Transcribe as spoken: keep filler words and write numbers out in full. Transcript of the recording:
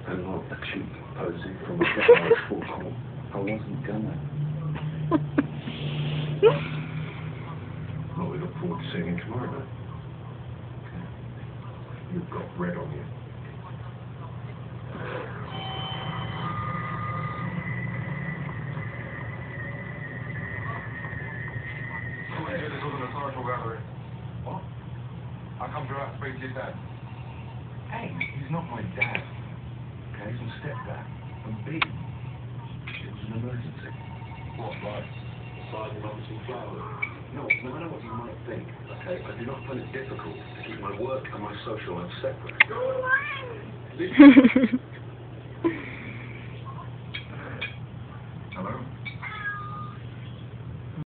and not a cheap posy from a large forecourt. I wasn't gonna. Well, we look forward to seeing you tomorrow night. Okay. You've got red on you. This wasn't a social gathering. What? I come to out to speak to your dad. A, he's not my dad. Okay, he's my stepdad. And B, it was an emergency. What, like? Deciding on some flowers? No, no matter what you might think, okay, I do not find it difficult to keep my work and my social life separate.